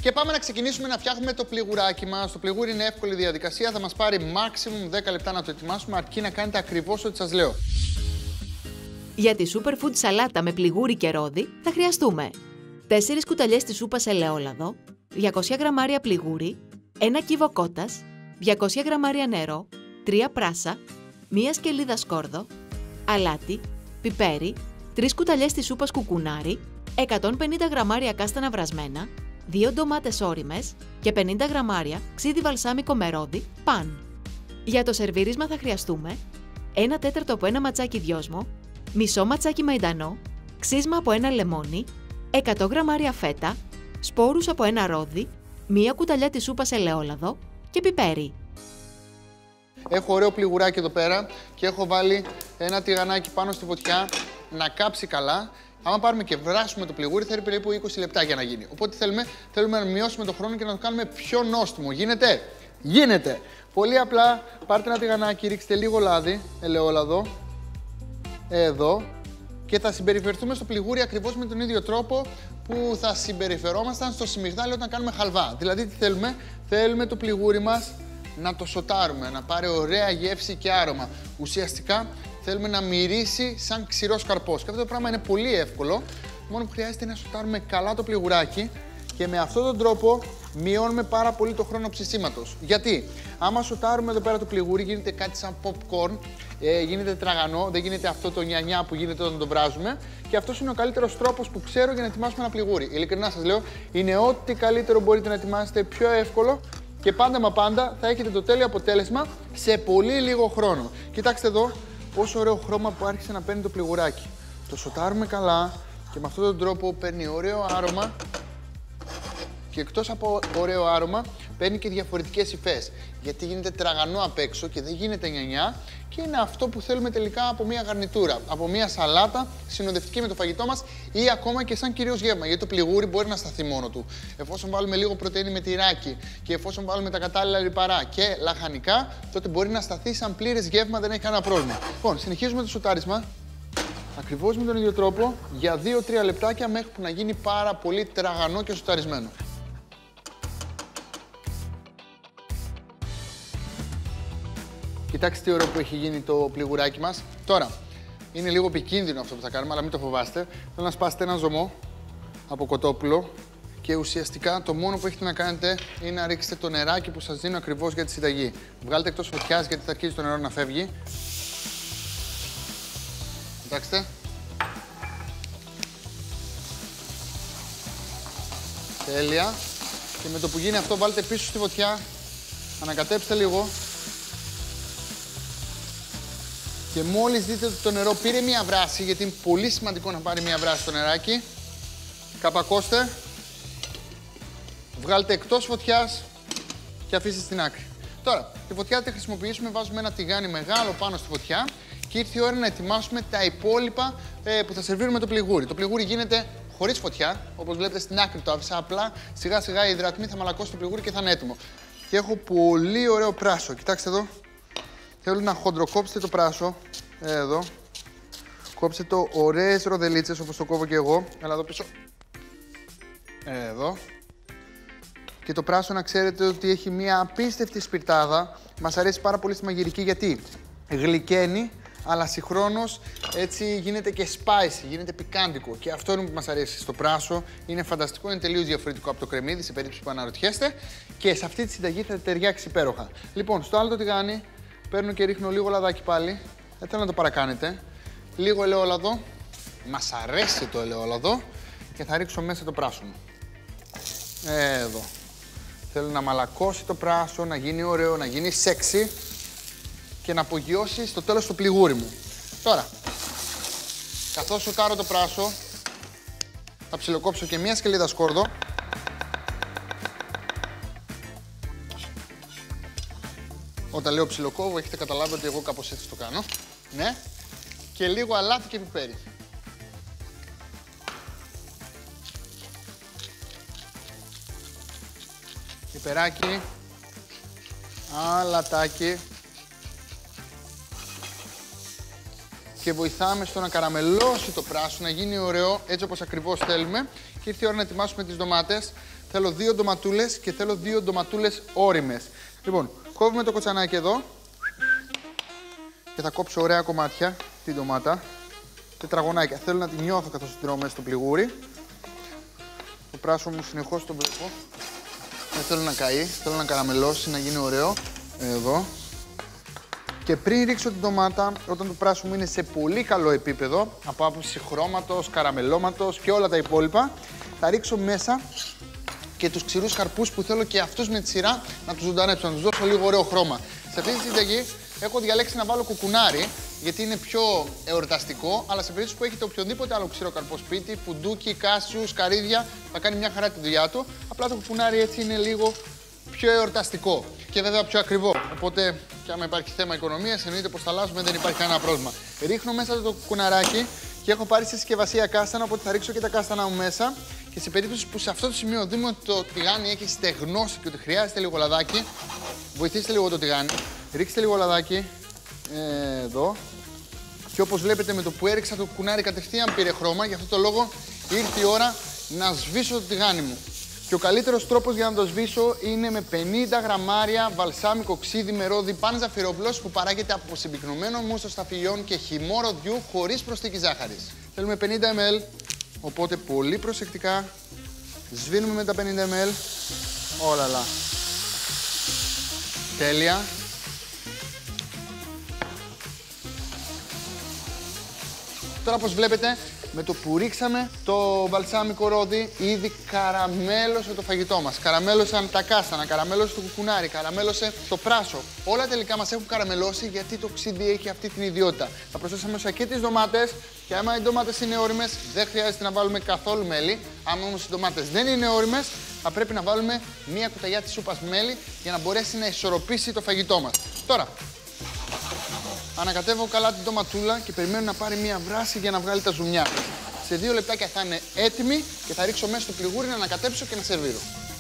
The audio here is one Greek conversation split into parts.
Και πάμε να ξεκινήσουμε να φτιάχνουμε το πληγουράκι μας. Το πληγούρι είναι εύκολη διαδικασία, θα μας πάρει maximum 10 λεπτά να το ετοιμάσουμε, αρκεί να κάνετε ακριβώς ό,τι σας λέω. Για τη superfood σαλάτα με πληγούρι και ρόδι θα χρειαστούμε 4 κουταλιές της σούπας ελαιόλαδο, 200 γραμμάρια πληγούρι, 1 κύβο κότας, 200 γραμμάρια νερό, 3 πράσα, 1 σκελίδα σκόρδο, αλάτι, πιπέρι, 3 κουταλιές της σούπας κουκουνάρι, 150 γραμμάρια κάστανα βρασμένα, 2 ντομάτες ώριμες και 50 γραμμάρια ξύδι βαλσάμικο με ρόδι, παν. Για το σερβίρισμα θα χρειαστούμε 1 τέταρτο από ένα ματσάκι δυόσμο, μισό ματσάκι μαϊντανό, ξύσμα από ένα λεμόνι, 100 γραμμάρια φέτα, σπόρους από ένα ρόδι, 1 κουταλιά της σούπας ελαιόλαδο και πιπέρι. Έχω ωραίο πληγουράκι εδώ πέρα και έχω βάλει ένα τηγανάκι πάνω στη φωτιά να κάψει καλά. Άμα πάρουμε και βράσουμε το πληγούρι, θέλει περίπου 20 λεπτά για να γίνει. Οπότε θέλουμε να μειώσουμε τον χρόνο και να το κάνουμε πιο νόστιμο. Γίνεται! Γίνεται! Πολύ απλά, πάρτε ένα τηγανάκι, ρίξτε λίγο λάδι, ελαιόλαδο, εδώ, και θα συμπεριφερθούμε στο πληγούρι ακριβώς με τον ίδιο τρόπο που θα συμπεριφερόμασταν στο σιμιγδάλι όταν κάνουμε χαλβά. Δηλαδή, τι θέλουμε? Θέλουμε το πληγούρι μας να το σοτάρουμε, να πάρει ωραία γεύση και άρωμα. Ουσιαστικά θέλουμε να μυρίσει σαν ξηρός καρπός. Και αυτό το πράγμα είναι πολύ εύκολο. Μόνο που χρειάζεται να σοτάρουμε καλά το πληγουράκι και με αυτόν τον τρόπο μειώνουμε πάρα πολύ το χρόνο ψησίματος. Γιατί? Άμα σοτάρουμε εδώ πέρα το πληγούρι, γίνεται κάτι σαν popcorn, γίνεται τραγανό, δεν γίνεται αυτό το νιανιά που γίνεται όταν το βράζουμε. Και αυτός είναι ο καλύτερος τρόπος που ξέρω για να ετοιμάσουμε ένα πληγούρι. Ειλικρινά σας λέω, είναι ό,τι καλύτερο μπορείτε να ετοιμάσετε, πιο εύκολο. Και πάντα μα πάντα θα έχετε το τέλειο αποτέλεσμα σε πολύ λίγο χρόνο. Κοιτάξτε εδώ πόσο ωραίο χρώμα που άρχισε να παίρνει το πληγουράκι. Το σοτάρουμε καλά και με αυτόν τον τρόπο παίρνει ωραίο άρωμα και εκτός από ωραίο άρωμα παίρνει και διαφορετικές υφές. Γιατί γίνεται τραγανό απ' έξω και δεν γίνεται νιανιά και είναι αυτό που θέλουμε τελικά από μια γαρνιτούρα, από μια σαλάτα συνοδευτική με το φαγητό μας ή ακόμα και σαν κυρίως γεύμα. Γιατί το πληγούρι μπορεί να σταθεί μόνο του. Εφόσον βάλουμε λίγο πρωτεΐνη με τυράκι και εφόσον βάλουμε τα κατάλληλα λιπαρά και λαχανικά, τότε μπορεί να σταθεί σαν πλήρες γεύμα, δεν έχει κανένα πρόβλημα. Λοιπόν, συνεχίζουμε το σοτάρισμα. Ακριβώς με τον ίδιο τρόπο για 2-3 λεπτάκια μέχρι που να γίνει πάρα πολύ τραγανό και σοταρισμένο. Κοιτάξτε τι ωραίο που έχει γίνει το πληγουράκι μας. Τώρα, είναι λίγο επικίνδυνο αυτό που θα κάνουμε, αλλά μην το φοβάστε. Θέλω να σπάσετε ένα ζωμό από κοτόπουλο και ουσιαστικά το μόνο που έχετε να κάνετε είναι να ρίξετε το νεράκι που σας δίνω ακριβώς για τη συνταγή. Βγάλτε εκτός φωτιάς γιατί θα αρχίσει το νερό να φεύγει. Κοιτάξτε. Τέλεια. Και με το που γίνει αυτό βάλτε πίσω στη φωτιά, ανακατέψτε λίγο. Και μόλις δείτε ότι το νερό πήρε μία βράση, γιατί είναι πολύ σημαντικό να πάρει μία βράση το νεράκι, καπακώστε, βγάλτε εκτός φωτιάς και αφήστε στην άκρη. Τώρα, τη φωτιά τη χρησιμοποιήσουμε, βάζουμε ένα τηγάνι μεγάλο πάνω στη φωτιά και ήρθε η ώρα να ετοιμάσουμε τα υπόλοιπα που θα σερβίρουμε το πληγούρι. Το πληγούρι γίνεται χωρίς φωτιά, όπως βλέπετε στην άκρη το άφησα, απλά σιγά σιγά η υδρατμή θα μαλακώσει το πληγούρι και θα είναι έτοιμο. Και έχω πολύ ωραίο πράσο, κοιτάξτε εδώ. Θέλω να χοντροκόψετε το πράσο, εδώ. Κόψτε το ωραίες ροδελίτσες όπως το κόβω και εγώ. Έλα εδώ πίσω. Εδώ. Και το πράσο να ξέρετε ότι έχει μια απίστευτη σπιρτάδα. Μας αρέσει πάρα πολύ στη μαγειρική γιατί γλυκαίνει, αλλά συγχρόνως έτσι γίνεται και spicy, γίνεται πικάντικο. Και αυτό είναι που μας αρέσει στο πράσο. Είναι φανταστικό, είναι τελείως διαφορετικό από το κρεμμύδι σε περίπτωση που αναρωτιέστε. Και σε αυτή τη συνταγή θα ταιριάξει υπέροχα. Λοιπόν, στο άλλο το τηγάνι παίρνω και ρίχνω λίγο λαδάκι πάλι. Δεν θέλω να το παρακάνετε. Λίγο ελαιόλαδο. Μας αρέσει το ελαιόλαδο. Και θα ρίξω μέσα το πράσο μου. Εδώ. Θέλω να μαλακώσει το πράσο, να γίνει ωραίο, να γίνει σεξι και να απογειώσει στο τέλος το πληγούρι μου. Τώρα, καθώς σοτάρω το πράσο, θα ψιλοκόψω και μία σκελίδα σκόρδο. Όταν λέω ψιλοκόβω, έχετε καταλάβει ότι εγώ κάπως έτσι το κάνω. Ναι. Και λίγο αλάτι και πιπέρι. Πιπεράκι. Αλατάκι. και βοηθάμε στο να καραμελώσει το πράσο, να γίνει ωραίο έτσι όπως ακριβώς θέλουμε. Και ήρθε η ώρα να ετοιμάσουμε τις ντομάτες. Θέλω 2 ντοματούλες και θέλω 2 ντοματούλες ώριμες. Λοιπόν, κόβουμε το κοτσανάκι εδώ και θα κόψω ωραία κομμάτια την ντομάτα. Τετραγωνάκια. Θέλω να τη νιώθω καθώς την τρώω μέσα στο πληγούρι. Το πράσο μου συνεχώς το βλέπω. Δεν θέλω να καεί, θέλω να καραμελώσει, να γίνει ωραίο. Εδώ. Και πριν ρίξω την ντομάτα, όταν το πράσο μου είναι σε πολύ καλό επίπεδο, από άποψη χρώματος, καραμελώματος και όλα τα υπόλοιπα, θα ρίξω μέσα και τους ξηρούς καρπούς που θέλω και αυτούς με τη σειρά να τους ζωντανέψω, να τους δώσω λίγο ωραίο χρώμα. Σε αυτή τη συνταγή έχω διαλέξει να βάλω κουκουνάρι, γιατί είναι πιο εορταστικό, αλλά σε περίπτωση που έχετε οποιοδήποτε άλλο ξηρό καρπό σπίτι, φουντούκι, κάσιους, καρύδια, θα κάνει μια χαρά τη δουλειά του. Απλά το κουκουνάρι έτσι είναι λίγο πιο εορταστικό και βέβαια πιο ακριβό. Οπότε, και άμα υπάρχει θέμα οικονομίας, εννοείται πως θα αλλάζουμε, δεν υπάρχει κανένα πρόβλημα. Ρίχνω μέσα το κουκουναράκι και έχω πάρει σε συσκευασία κάστανα, οπότε θα ρίξω και τα κάστανα μου μέσα. Και σε περίπτωση που σε αυτό το σημείο δούμε ότι το τηγάνι έχει στεγνώσει και ότι χρειάζεται λίγο λαδάκι, βοηθήστε λίγο το τηγάνι. Ρίξτε λίγο λαδάκι εδώ. Και όπως βλέπετε, με το που έριξα το κουκουνάρι κατευθείαν πήρε χρώμα. Γι' αυτό το λόγο ήρθε η ώρα να σβήσω το τηγάνι μου. Και ο καλύτερος τρόπος για να το σβήσω είναι με 50 γραμμάρια βαλσάμικο ξύδι με ρόδι παν ζαφυρόπλος που παράγεται από συμπυκνωμένο μousse σταφυλιών και χυμό ροδιού χωρίς προσθήκη ζάχαρης. Θέλουμε 50 ml, οπότε πολύ προσεκτικά σβήνουμε με τα 50 ml. Όλαλα. Τέλεια. Τώρα, όπως βλέπετε, με το που ρίξαμε το βαλσάμικο ρόδι, ήδη καραμέλωσε το φαγητό μας. Καραμέλωσαν τα κάστανα, καραμέλωσε το κουκουνάρι, καραμέλωσε το πράσο. Όλα τελικά μας έχουν καραμελώσει γιατί το ξύδι έχει αυτή την ιδιότητα. Θα προσθέσουμε μέσα και τις ντομάτες και άμα οι ντομάτες είναι ώριμες, δεν χρειάζεται να βάλουμε καθόλου μέλι. Άμα όμως οι ντομάτες δεν είναι ώριμες, θα πρέπει να βάλουμε μία κουταλιά της σούπας μέλι για να μπορέσει να ισορροπήσει το φαγητό μας. Τώρα, ανακατεύω καλά την ντοματούλα και περιμένω να πάρει μία βράση για να βγάλει τα ζουμιά. Σε 2 λεπτάκια θα είναι έτοιμη και θα ρίξω μέσα στο πληγούρι να ανακατέψω και να σερβίρω.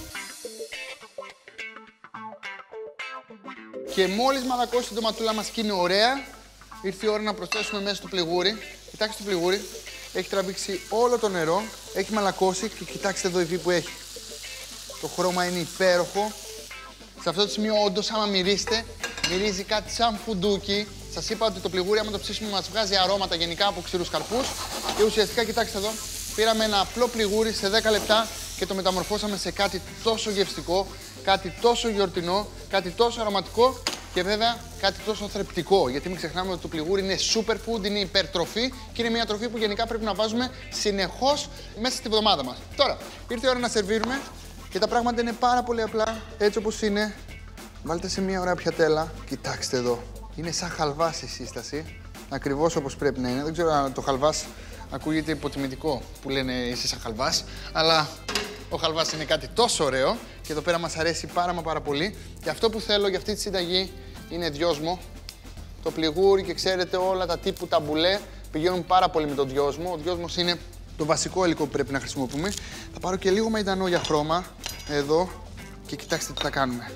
Και μόλις μαλακώσει την ντοματούλα μας και είναι ωραία, ήρθε η ώρα να προσθέσουμε μέσα στο πληγούρι. Κοιτάξτε το πληγούρι, έχει τραβήξει όλο το νερό, έχει μαλακώσει και κοιτάξτε εδώ η βή που έχει. Το χρώμα είναι υπέροχο. Σε αυτό το σημείο, όντως, άμα μυρίσετε, μυρίζει κάτι σαν φουντούκι. Σας είπα ότι το πληγούρι, άμα το ψήσουμε, μας βγάζει αρώματα γενικά από ξηρούς καρπούς. Και ουσιαστικά, κοιτάξτε εδώ, πήραμε ένα απλό πληγούρι σε 10 λεπτά και το μεταμορφώσαμε σε κάτι τόσο γευστικό, κάτι τόσο γιορτινό, κάτι τόσο αρωματικό και βέβαια κάτι τόσο θρεπτικό. Γιατί μην ξεχνάμε ότι το πληγούρι είναι superfood, είναι υπερτροφή και είναι μια τροφή που γενικά πρέπει να βάζουμε συνεχώς μέσα στη βδομάδα μας. Τώρα, ήρθε η ώρα να σερβίρουμε και τα πράγματα είναι πάρα πολύ απλά, έτσι όπως είναι. Βάλτε σε μια ωραία πιατέλα. Κοιτάξτε εδώ. Είναι σαν χαλβάς η σύσταση. Ακριβώς όπως πρέπει να είναι. Δεν ξέρω αν το χαλβάς ακούγεται υποτιμητικό που λένε είσαι σαν χαλβάς. Αλλά ο χαλβάς είναι κάτι τόσο ωραίο. Και εδώ πέρα μας αρέσει πάρα πολύ. Και αυτό που θέλω για αυτή τη συνταγή είναι δυόσμο. Το πληγούρι και ξέρετε όλα τα τύπου ταμπουλέ πηγαίνουν πάρα πολύ με τον δυόσμο. Ο δυόσμος είναι το βασικό υλικό που πρέπει να χρησιμοποιούμε. Θα πάρω και λίγο μαϊντανό για χρώμα. Εδώ. Και κοιτάξτε τι θα κάνουμε.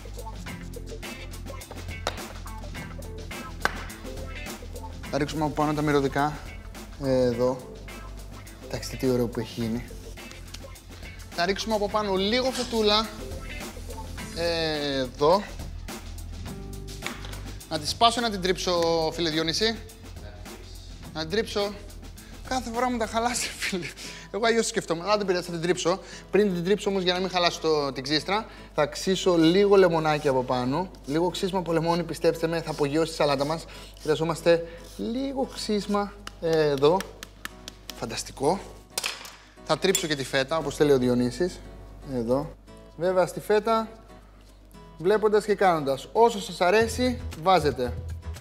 Θα ρίξουμε από πάνω τα μυρωδικά. Εδώ. Κοιτάξτε τι ωραίο που έχει γίνει. Θα ρίξουμε από πάνω λίγο φετούλα. Εδώ. Να τη σπάσω, να την τρίψω, φίλε Διονύση. Να την τρίψω. Κάθε φορά μου τα χαλάσει, φίλε. Εγώ αλλιώς σκεφτόμουν. Αλλά δεν πειράζει, θα την τρίψω. Πριν την τρίψω όμως, για να μην χαλάσω την ξύστρα, θα ξύσω λίγο λεμονάκι από πάνω. Λίγο ξύσμα από λεμόνι, πιστέψτε με, θα απογειώσει τη σαλάτα μας. Χρειαζόμαστε λίγο ξύσμα εδώ. Φανταστικό. Θα τρίψω και τη φέτα, όπως θέλει ο Διονύσης. Εδώ. Βέβαια, στη φέτα, βλέποντας και κάνοντας. Όσο σας αρέσει, βάζετε.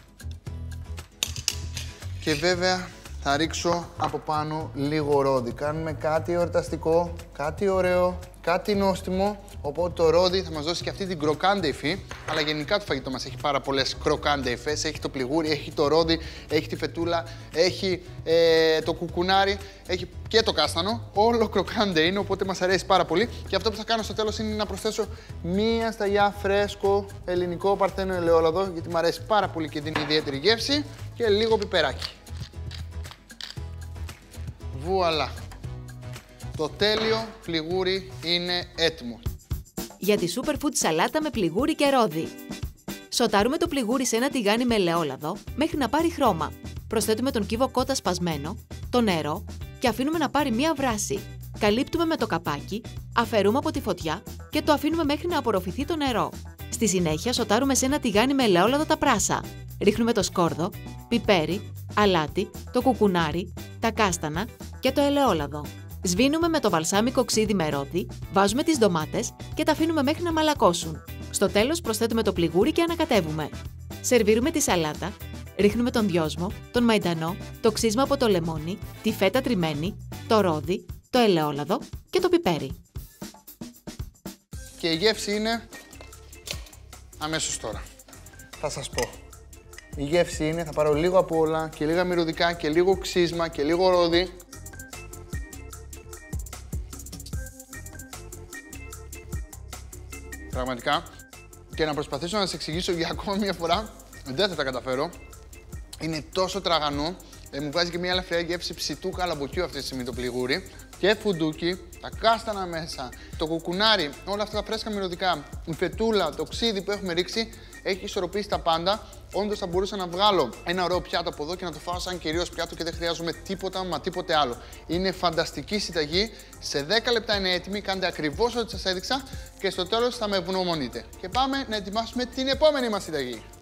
Και βέβαια, θα ρίξω από πάνω λίγο ρόδι. Κάνουμε κάτι εορταστικό, κάτι ωραίο, κάτι νόστιμο. Οπότε το ρόδι θα μας δώσει και αυτή την κροκάντε υφή. Αλλά γενικά το φαγητό μας έχει πάρα πολλές κροκάντε υφές. Έχει το πληγούρι, έχει το ρόδι, έχει τη φετούλα, έχει το κουκουνάρι, έχει και το κάστανο. Όλο κροκάντε είναι, οπότε μας αρέσει πάρα πολύ. Και αυτό που θα κάνω στο τέλος είναι να προσθέσω μία σταγιά φρέσκο ελληνικό παρθένο ελαιόλαδο, γιατί μου αρέσει πάρα πολύ και δίνει ιδιαίτερη γεύση. Και λίγο πιπεράκι. Βουαλά. Το τέλειο πληγούρι είναι έτοιμο. Για τη superfood σαλάτα με πληγούρι και ρόδι. Σοτάρουμε το πληγούρι σε ένα τηγάνι με ελαιόλαδο μέχρι να πάρει χρώμα. Προσθέτουμε τον κύβο κότα σπασμένο, το νερό και αφήνουμε να πάρει μία βράση. Καλύπτουμε με το καπάκι, αφαιρούμε από τη φωτιά και το αφήνουμε μέχρι να απορροφηθεί το νερό. Στη συνέχεια σοτάρουμε σε ένα τηγάνι με ελαιόλαδο τα πράσα. Ρίχνουμε το σκόρδο, πιπέρι, αλάτι, το κουκουνάρι, τα κάστανα και το ελαιόλαδο. Σβήνουμε με το βαλσάμικο ξύδι με ρόδι, βάζουμε τις ντομάτες και τα αφήνουμε μέχρι να μαλακώσουν. Στο τέλος προσθέτουμε το πληγούρι και ανακατεύουμε. Σερβίρουμε τη σαλάτα, ρίχνουμε τον δυόσμο, τον μαϊντανό, το ξύσμα από το λεμόνι, τη φέτα τριμμένη, το ρόδι, το ελαιόλαδο και το πιπέρι. Και η γεύση είναι αμέσως τώρα. Θα σας πω. Η γεύση είναι, θα πάρω λίγο από όλα και λίγα μυρωδικά και λίγο ξύσμα και λίγο ρόδι. Πραγματικά. Και να προσπαθήσω να σας εξηγήσω για ακόμα μια φορά, δεν θα τα καταφέρω. Είναι τόσο τραγανό. Μου βγάζει και μια ελαφριά γεύση ψητού καλαμποκιού αυτή τη στιγμή το πληγούρι. Και φουντούκι, τα κάστανα μέσα, το κουκουνάρι, όλα αυτά τα φρέσκα μυρωδικά, η φετούλα, το ξύδι που έχουμε ρίξει, έχει ισορροπήσει τα πάντα. Όντως θα μπορούσα να βγάλω ένα ωραίο πιάτο από εδώ και να το φάω σαν κυρίως πιάτο και δεν χρειάζομαι τίποτα μα τίποτε άλλο. Είναι φανταστική συνταγή. Σε 10 λεπτά είναι έτοιμη. Κάντε ακριβώς ό,τι σας έδειξα και στο τέλος θα με ευγνωμονείτε. Και πάμε να ετοιμάσουμε την επόμενη μας συνταγή.